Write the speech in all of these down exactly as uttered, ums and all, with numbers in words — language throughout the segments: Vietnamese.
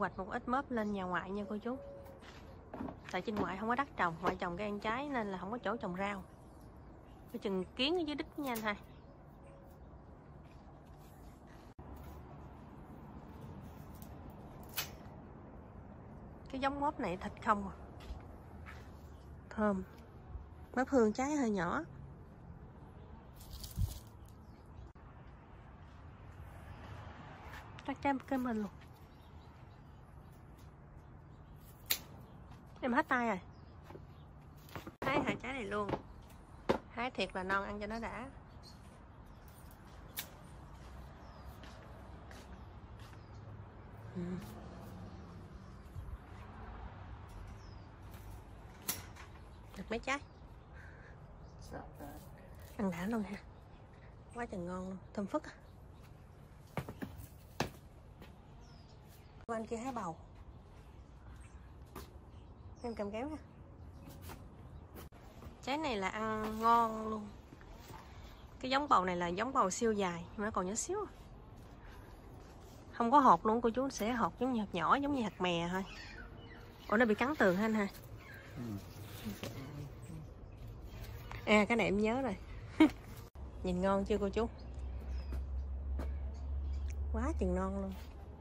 hoạch một ít mớp lên nhà ngoại nha cô chú. Tại trên ngoại không có đất trồng, ngoại trồng cây ăn trái nên là không có chỗ trồng rau. Cái chừng kiến ở dưới đít nha anh hai. Cái giống mớp này thịt không à. Thơm. Mớp hương trái hơi nhỏ. Cắt trái cái mình luôn. Em hết tay rồi. Hái hai trái này luôn. Hái thiệt là non, ăn cho nó đã. Ừ. Được mấy trái. Ăn đã luôn ha. Quá trời ngon luôn, thơm phức. Anh kia hái bầu. Em cầm kéo nha. Trái này là ăn ngon luôn. Cái giống bầu này là giống bầu siêu dài, mà nó còn nhỏ xíu. Không có hột luôn cô chú, sẽ hột giống như hạt nhỏ, giống như hạt mè thôi. Ủa nó bị cắn tường ha anh ha. Ừ. À cái này em nhớ rồi. Nhìn ngon chưa cô chú? Quá chừng non luôn.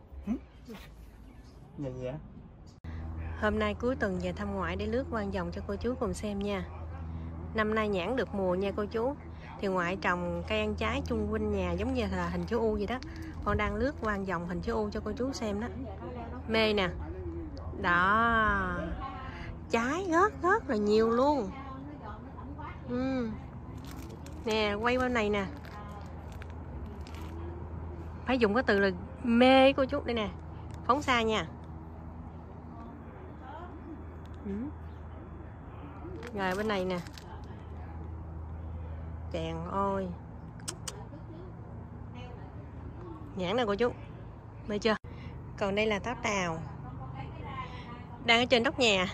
Gì vậy? Hôm nay cuối tuần về thăm ngoại để lướt qua vòng cho cô chú cùng xem nha. Năm nay nhãn được mùa nha cô chú. Thì ngoại trồng cây ăn trái chung quanh nhà giống như là hình chữ U vậy đó. Con đang lướt qua vòng hình chữ U cho cô chú xem đó. Mê nè. Đó. Trái rất rất là nhiều luôn. Ừ. Nè quay bên này nè. Phải dùng cái từ là mê cô chú. Đây nè. Phóng xa nha. Ừ. Rồi bên này nè. Chèn ôi. Nhãn nè cô chú. Mê chưa? Còn đây là táo tàu. Đang ở trên nóc nhà.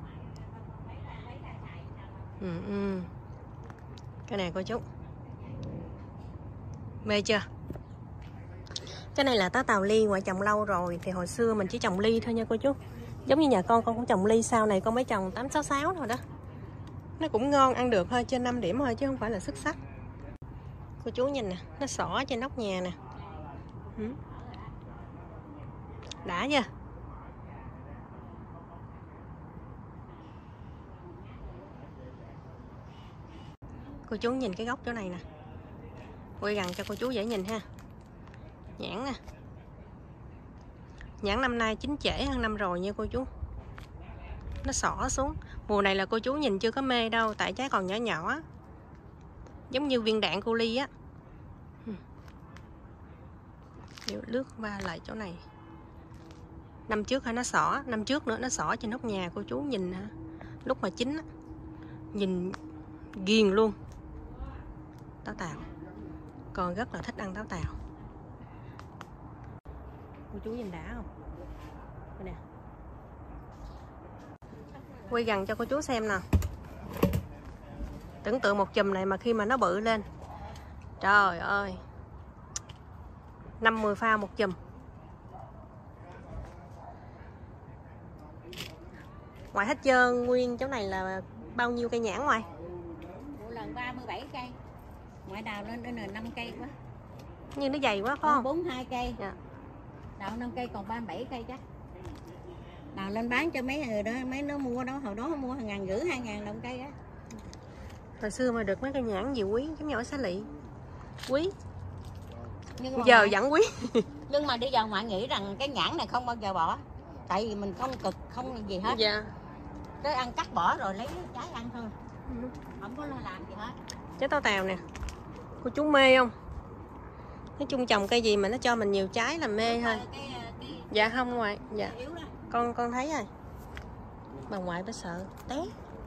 Ừ, ừ. Cái này cô chú. Mê chưa? Cái này là táo tàu ly, ngoại trồng lâu rồi. Thì hồi xưa mình chỉ trồng ly thôi nha cô chú. Giống như nhà con, con cũng trồng ly, sau này con mới trồng tám sáu sáu thôi đó. Nó cũng ngon, ăn được thôi, trên năm điểm thôi chứ không phải là xuất sắc. Cô chú nhìn nè, nó xỏ trên nóc nhà nè. Ừ. Đã chưa? Cô chú nhìn cái góc chỗ này nè. Quay gần cho cô chú dễ nhìn ha. Nhãn nè. Nhãn năm nay chín trễ hơn năm rồi nha cô chú. Nó xỏ xuống. Mùa này là cô chú nhìn chưa có mê đâu, tại trái còn nhỏ nhỏ. Giống như viên đạn cu ly á. Nếu lướt qua lại chỗ này. Năm trước hả nó xỏ, năm trước nữa nó xỏ trên nóc nhà cô chú nhìn hả. Lúc mà chín á, nhìn ghiền luôn. Táo tàu. Con rất là thích ăn táo tàu. Cô chú nhìn đã không? Đây nè. Quay gần cho cô chú xem nè. Tưởng tượng một chùm này mà khi mà nó bự lên. Trời ơi. năm mươi pha một chùm. Ngoài hết trơn nguyên chỗ này là bao nhiêu cây nhãn ngoài? Một lần ba mươi bảy cây. Ngoại đào lên đến là năm cây quá. Nhưng nó dày quá phải không? bốn mươi hai cây. Dạ. Đào năm cây còn ba mươi bảy cây chắc. Đào lên bán cho mấy người đó, mấy nó mua đó, hồi đó mua hàng ngàn rưỡi, hai ngàn đồng cây á. Hồi xưa mà được mấy cây nhãn gì quý, giống nhỏ xá lị. Quý. Nhưng giờ ngoại, vẫn quý. nhưng mà bây giờ ngoại nghĩ rằng cái nhãn này không bao giờ bỏ. Tại vì mình không cực, không gì hết. Dạ. Cứ ăn cắt bỏ rồi lấy trái ăn thôi. Ừ. Không có lo làm gì hết. Trái táo tàu nè. Cô chú mê không? Nói chung trồng cây gì mà nó cho mình nhiều trái là mê thôi. Cái, cái, dạ không ngoại. Dạ. Con con thấy rồi. Bà ngoại bà sợ té.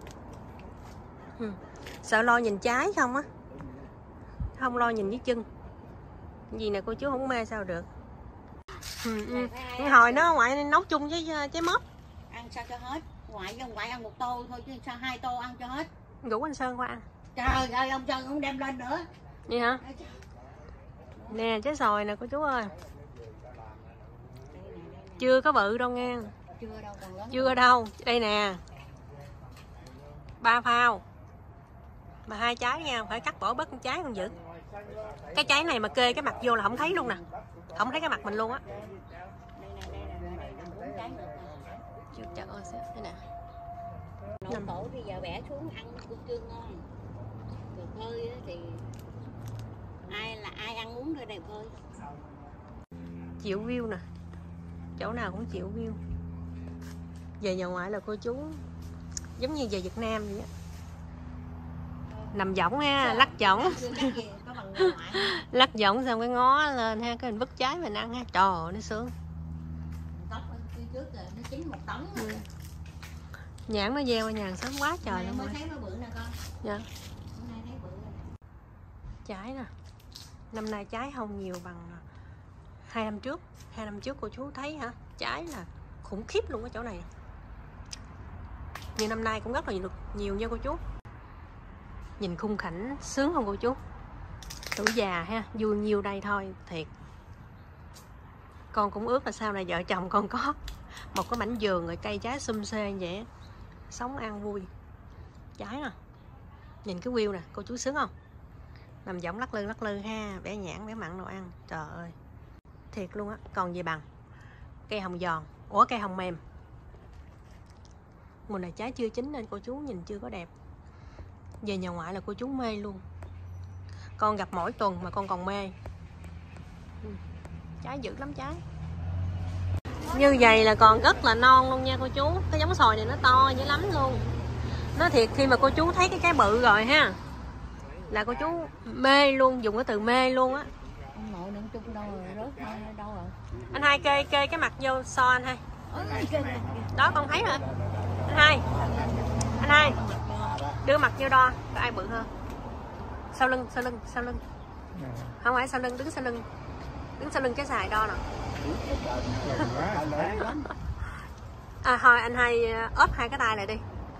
Ừ. Sợ lo nhìn trái không á. Không lo nhìn với chân. Gì nè cô chú không mê sao được. Ừ, ừ. Hồi nó ngoại nấu chung với trái mớp. Ăn sao cho hết. Ngoại với ngoại ăn một tô thôi chứ sao hai tô ăn cho hết. Rủ anh Sơn qua ăn. Trời ơi ông Sơn không đem lên nữa. Vậy hả? Nè trái xoài nè cô chú ơi. Chưa có bự đâu nghe. Chưa đâu, còn lớn. Chưa đâu. Đây nè. Ba phao. Mà hai trái nha, phải cắt bỏ bớt con trái còn giữ. Cái trái này mà kê cái mặt vô là không thấy luôn nè. Không thấy cái mặt mình luôn á. Trời ơi, thế nè. Nấu cổ thì giờ bẻ xuống ăn cũng chưa ngon. Rồi phơi thì ai là ai ăn uống ở đây phơi. Chịu view nè. Chỗ nào cũng chịu view. Về nhà ngoại là cô chú giống như về Việt Nam vậy á. Nằm võng ha, lắc võng. Lắc võng xong cái ngó lên ha, cái mình vứt trái mình ăn ha. Trời ơi, nó sướng. Trước rồi nó chín một tấn. Ừ. Nhãn nó gieo qua nhà sớm quá trời luôn. Mới thấy nó bự nè con. Dạ. Hôm nay thấy bự nè. Trái nè. Năm nay trái không nhiều bằng hai năm trước. Hai năm trước cô chú thấy hả? Trái là khủng khiếp luôn ở chỗ này. Nhưng năm nay cũng rất là nhiều, nhiều nha cô chú. Nhìn khung cảnh sướng không cô chú? Tuổi già ha, vui nhiêu đây thôi, thiệt. Con cũng ước là sau này vợ chồng con có một cái mảnh vườn rồi cây trái sum xê vậy. Sống ăn vui. Trái nè. Nhìn cái view nè, cô chú sướng không? Nằm võng lắc lư lắc lư ha, bẻ nhãn bẻ mặn đồ ăn. Trời ơi. Thiệt luôn á, còn gì bằng. Cây hồng giòn, ủa cây hồng mềm. Mùa này trái chưa chín nên cô chú nhìn chưa có đẹp. Về nhà ngoại là cô chú mê luôn. Con gặp mỗi tuần mà con còn mê. Trái dữ lắm trái. Như vậy là còn rất là non luôn nha cô chú. Cái giống xoài này nó to dữ lắm luôn. Nó thiệt khi mà cô chú thấy cái trái bự rồi ha, là cô chú mê luôn, dùng cái từ mê luôn á. Ông nội đừng chung đâu rồi, rớt đâu rồi. Anh hai kê kê cái mặt vô so anh hai. Đó con thấy rồi. Anh hai. Anh hai. Đưa mặt vô đo, có ai bự hơn. Sau lưng, sau lưng, sau lưng. Không phải sau lưng, đứng sau lưng. Đứng sau lưng cái xài đo nè. À thôi anh hai ốp hai cái tay lại đi.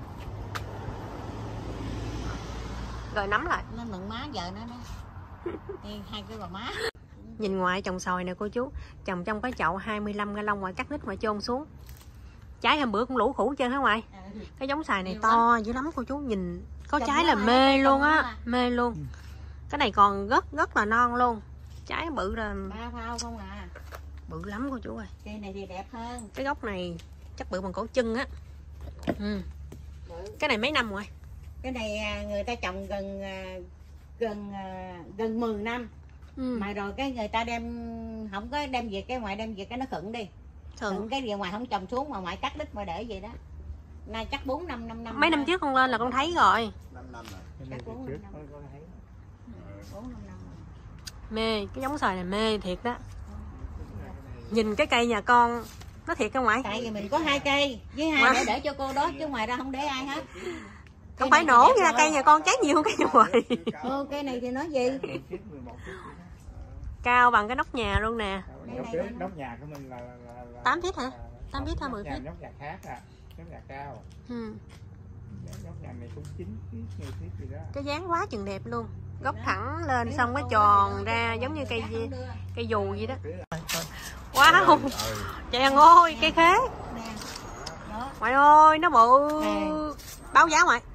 Rồi nắm lại. Nó nựng má vợ nó đó. Hai cái bà má. Nhìn ngoại trồng xoài nè cô chú. Trồng trong cái chậu hai mươi lăm gallon ngoại cắt nít ngoại chôn xuống. Trái hôm bữa cũng lũ khủ trơn hả ngoại? Cái giống xoài này to dữ lắm cô chú. Nhìn có trái là mê luôn á. Mê luôn. Cái này còn rất rất là non luôn. Trái bự là ba phao không à. Bự lắm cô chú ơi. Cây này thì đẹp hơn. Cái gốc này chắc bự bằng cổ chân á. Ừ. Cái này mấy năm rồi? Cái này người ta trồng gần gần gần mười năm. Ừ. Mà rồi cái người ta đem không có đem về cái ngoài đem về cái nó khựng đi. Khựng cái gì ngoài không trồng xuống mà ngoại cắt đít mà để vậy đó. Nay chắc bốn năm năm năm. Mấy năm trước con lên là con thấy rồi. năm năm rồi. Chắc bốn năm năm. bốn năm năm. Mê, cái giống xoài này mê thiệt đó. Nhìn cái cây nhà con nó thiệt cái ngoại. Tại vì mình có hai cây với hai để để cho cô đó chứ ngoài ra không để ai hết. Không phải nổ nha, cây nhà con trái nhiều hơn cây nhà ngoại. Ừ, cây này thì nói gì? Cao bằng cái nóc nhà luôn nè. Nóc nhà của mình là tám feet hả? tám feet hay mười feet? Nóc nhà khác à, nóc nhà cao. Ừ. Nóc nhà này cũng chín feet, mười feet gì đó. Cái dáng quá chừng đẹp luôn. Gốc thẳng lên xong cái tròn ra giống như cây gì, cây dù vậy đó. Wow. Trời ơi, cây khế. Ngoại ơi, nó bự. Báo giá ngoại.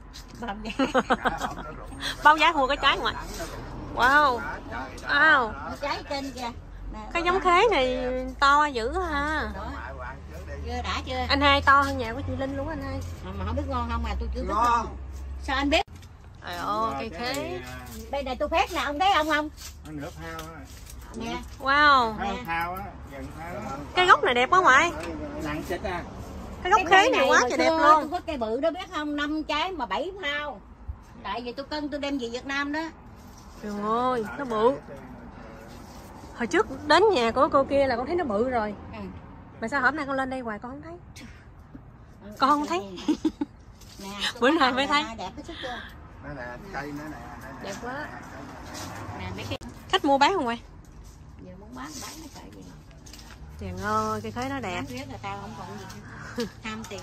Báo giá mua cái trái ngoại. Wow. Wow. Trái trên kìa. Cái giống khế này to dữ ha. Chưa đã chưa? Anh hai to hơn nhà của chị Linh luôn anh hai. Mà không biết ngon không mà tôi chưa biết ngon. Sao anh biết? Trời ơi, cây khế. Đây này tôi phét nè, ông thấy ông không? Nửa phao á. Nè. Wow. Phao á, gần phao á. Cái gốc này đẹp quá ngoại. Nặng xịt à. Cái gốc khế này quá trời đẹp luôn. Tôi có cây bự đó biết không? năm trái mà bảy phao. Tại vì tôi cân tôi đem về Việt Nam đó. Trời ơi, nó bự. Hồi trước đến nhà của cô kia là con thấy nó bự rồi. Ừ. Mà sao hôm nay con lên đây hoài con không thấy? Ừ, con không thấy. Nè, bữa nay mới thấy. Đẹp cái sức chưa? Nó nè, cây nó nè. Đẹp quá. Nè mấy cái khách mua bán không ngoại? Giờ muốn bán bán nó phải gì? Trời ơi, cây khế nó đẹp. Riết là tao không còn gì. Tham tiền.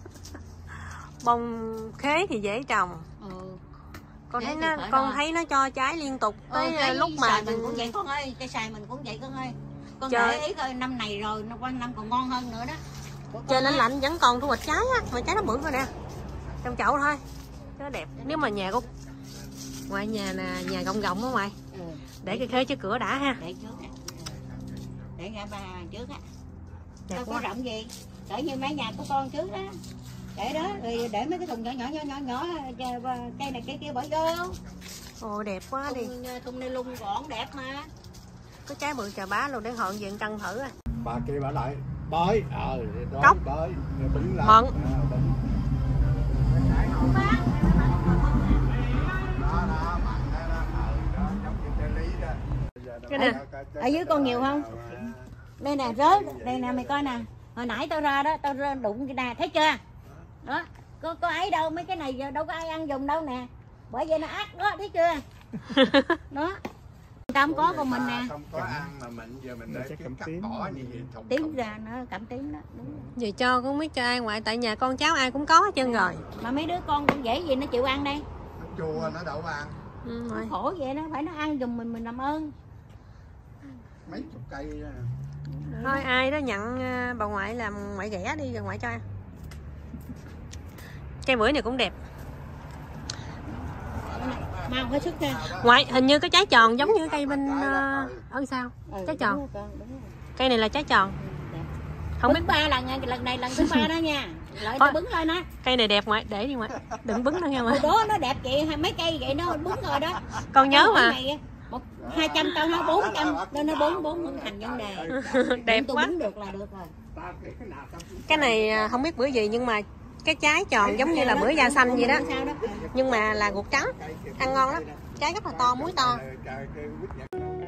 Bông khế thì dễ trồng. Ừ. Con thấy nó con đo. thấy nó cho trái liên tục tới ừ, lúc mà mình cũng vậy con ơi, cây xài mình cũng vậy con ơi. con Trời. để ý coi năm này rồi nó qua năm còn ngon hơn nữa đó. Trời nên lạnh vẫn còn thu hoạch trái á, mà trái nó bự thôi nè. Trong chậu thôi. Nó đẹp. Nếu mà nhà của ngoài nhà nè, nhà gọng gọng á ngoài. Ừ. Để cái khế trước cửa đã ha. Để trước á. Để ngã ba trước á. Đẹp Đâu có quá. rộng gì. Để như mấy nhà của con trước đó. Để đó rồi để mấy cái thùng nhỏ nhỏ nhỏ nhỏ nhỏ cây này cây kia bỏ vô. Ồ đẹp quá đi. Thùng, thùng này lung gọn đẹp mà. Có trái bự chà bá luôn để họn diện cân thử à. Bà kia bà lại bới ờ đó Cốc. bới rồi bứng lại Mận. à, bứng. Đó đó mặn đó đó ờ đó giống như trái lý đó. Cái nè. Ở dưới con nhiều không? Đây nè rớt, đây nè mày coi nè. Hồi nãy tao ra đó, tao ra đụng cái nè, thấy chưa? Đó, có có ấy đâu, mấy cái này giờ đâu có ai ăn dùng đâu nè. Bởi vậy nó ác đó, thấy chưa? Đó. Tao không có con mình nè. Không có ăn mà mình giờ mình để cái cắt cỏ như vậy thùng Tím ra nó cảm tím đó. Đúng. Vậy cho cũng biết cho ai ngoại, tại nhà con cháu ai cũng có hết trơn rồi. Mà mấy đứa con con dễ gì nó chịu ăn đây. nó chua nó đâu có ăn Ừ, Nó ngoại. khổ vậy đó, phải nó ăn giùm mình mình làm ơn. mấy chục cây đó. Thôi ai đó nhận à, bà ngoại làm ngoại ghẻ đi rồi ngoại cho ăn. Cây bưởi này cũng đẹp. Mau hết sức ra. Ngoại hình như cái trái tròn giống như cây bên uh, ở sao? Ừ, Trái tròn. đúng rồi con, đúng rồi. Cây này là trái tròn. Đẹp. Không biết Bứng ba lần lần này lần thứ ba đó nha. Lợi tao bứng lên đó. cây này đẹp ngoại, để đi ngoại. Đừng bứng nữa nha ngoại. Hồi đó nó đẹp vậy, hai mấy cây vậy nó bứng rồi đó. Con nhớ mà. Này, một hai trăm tao nói bốn trăm, tao nói bốn bốn không thành vấn đề. Đẹp Tôi quá. bứng được là được rồi. Cái này à, không biết bữa gì nhưng mà cái trái tròn giống như là bữa da xanh vậy đó. Sao đó? Nhưng mà là ruột trắng. Ăn ngon lắm. Trái rất là to, muối to. Trời, cái quýt nhật.